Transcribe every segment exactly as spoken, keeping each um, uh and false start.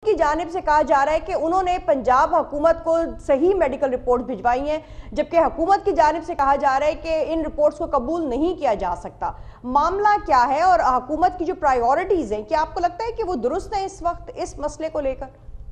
کی جانب سے کہا جا رہا ہے کہ انہوں نے پنجاب حکومت کو صحیح میڈیکل رپورٹ بھجوائی ہیں، جبکہ حکومت کی جانب سے کہا جا رہا ہے کہ ان رپورٹس کو قبول نہیں کیا جا سکتا۔ معاملہ کیا ہے اور حکومت کی جو پرائیورٹیز ہیں، کیا آپ کو لگتا ہے کہ وہ درست ہیں اس وقت اس مسئلے کو لے کر؟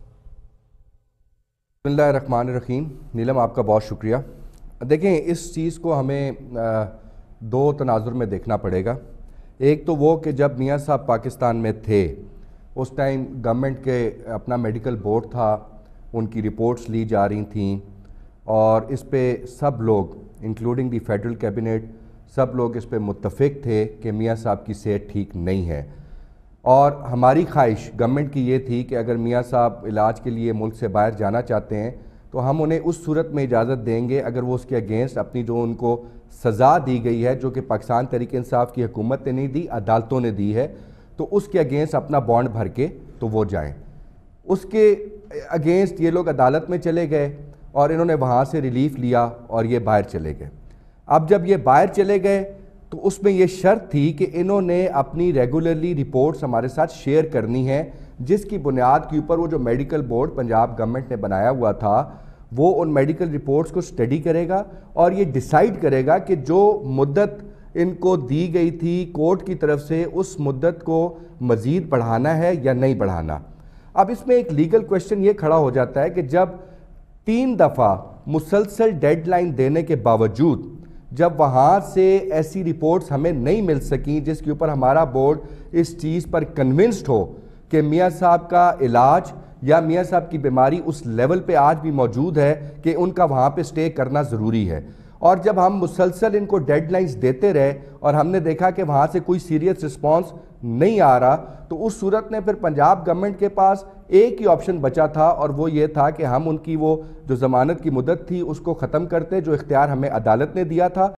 بسم اللہ الرحمن الرحیم۔ نیلم آپ کا بہت شکریہ۔ دیکھیں، اس چیز کو ہمیں دو تناظر میں دیکھنا پڑے گا۔ ایک تو وہ کہ جب میاں صاحب پاکستان میں تھے اس ٹائم گورنمنٹ کے اپنا میڈیکل بورڈ تھا، ان کی رپورٹس لی جا رہی تھیں اور اس پہ سب لوگ انکلوڈنگ دی فیڈرل کیبنٹ سب لوگ اس پہ متفق تھے کہ میاں صاحب کی صحت ٹھیک نہیں ہے، اور ہماری خواہش گورنمنٹ کی یہ تھی کہ اگر میاں صاحب علاج کے لیے ملک سے باہر جانا چاہتے ہیں تو ہم انہیں اس صورت میں اجازت دیں گے اگر وہ اس کے اگینسٹ اپنی جو ان کو سزا دی گئی ہے، جو کہ پاکستان تحریک انصاف کی حکومت نے نہیں دی، عدالتوں نے دی ہے، تو اس کے اگینسٹ اپنا بانڈ بھر کے تو وہ جائیں۔ اس کے اگینسٹ یہ لوگ عدالت میں چلے گئے اور انہوں نے وہاں سے ریلیف لیا اور یہ باہر چلے گئے۔ اب جب یہ باہر چلے گئے تو اس میں یہ شرط تھی کہ انہوں نے اپنی ریگولرلی رپورٹس ہمارے ساتھ شیئر کرنی ہے، جس کی بنیاد کے اوپر وہ جو میڈیکل بورڈ پنجاب گورنمنٹ نے بنایا ہوا تھا وہ ان میڈیکل رپورٹس کو سٹڈی کرے گا اور یہ ڈیسائیڈ کرے گا کہ جو مدت ان کو دی گئی تھی کورٹ کی طرف سے اس مدت کو مزید بڑھانا ہے یا نہیں بڑھانا۔ اب اس میں ایک لیگل کویسچن یہ کھڑا ہو جاتا ہے کہ جب تین دفعہ مسلسل ڈیڈ لائن دینے کے باوجود جب وہاں سے ایسی رپورٹس ہمیں نہیں مل سکیں جس کے اوپر ہمارا بورڈ اس چیز پر کنونسڈ ہو کہ میاں صاحب کا علاج یا میاں صاحب کی بیماری اس لیول پہ آج بھی موجود ہے کہ ان کا وہاں پہ سٹے کرنا ضروری ہے، اور جب ہم مسلسل ان کو ڈیڈ لائنز دیتے رہے اور ہم نے دیکھا کہ وہاں سے کوئی سیریس رسپانس نہیں آ رہا، تو اس صورت میں پھر پنجاب گورنمنٹ کے پاس ایک ہی آپشن بچا تھا، اور وہ یہ تھا کہ ہم ان کی وہ جو ضمانت کی مدت تھی اس کو ختم کرتے، جو اختیار ہمیں عدالت نے دیا تھا۔